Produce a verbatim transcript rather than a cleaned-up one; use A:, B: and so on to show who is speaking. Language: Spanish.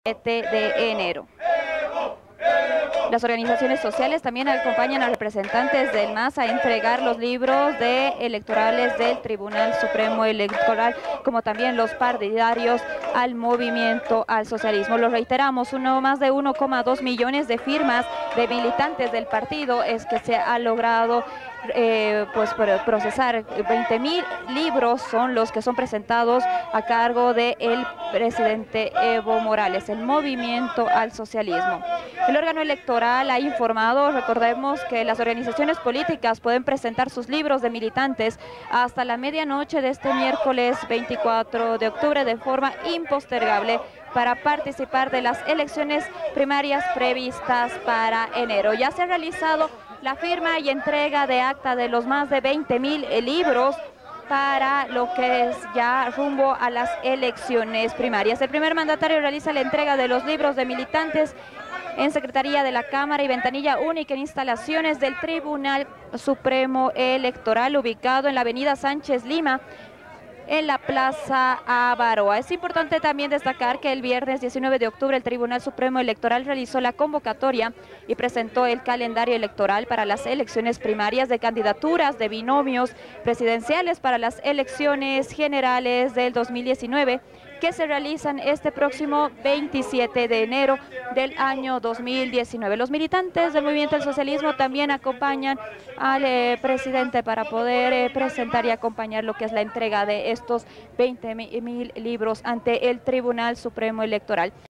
A: siete de enero. Las organizaciones sociales también acompañan a representantes del M A S a entregar los libros de electorales del Tribunal Supremo Electoral, como también los partidarios al movimiento al socialismo. Lo reiteramos, uno más de uno coma dos millones de firmas de militantes del partido es que se ha logrado eh, pues procesar. veinte mil libros son los que son presentados a cargo del presidente Evo Morales, el movimiento al socialismo. El órgano electoral ha informado, recordemos que las organizaciones políticas pueden presentar sus libros de militantes hasta la medianoche de este miércoles veinticuatro de octubre de forma impostergable para participar de las elecciones primarias previstas para enero. Ya se ha realizado la firma y entrega de acta de los más de veinte mil libros para lo que es ya rumbo a las elecciones primarias. El primer mandatario realiza la entrega de los libros de militantes en Secretaría de la Cámara y ventanilla única en instalaciones del Tribunal Supremo Electoral, ubicado en la avenida Sánchez Lima, en la Plaza Avaroa. Es importante también destacar que el viernes diecinueve de octubre el Tribunal Supremo Electoral realizó la convocatoria y presentó el calendario electoral para las elecciones primarias de candidaturas de binomios presidenciales para las elecciones generales del dos mil diecinueve, que se realizan este próximo veintisiete de enero del año dos mil diecinueve. Los militantes del Movimiento al Socialismo también acompañan al eh, presidente para poder eh, presentar y acompañar lo que es la entrega de estos veinte mil libros ante el Tribunal Supremo Electoral.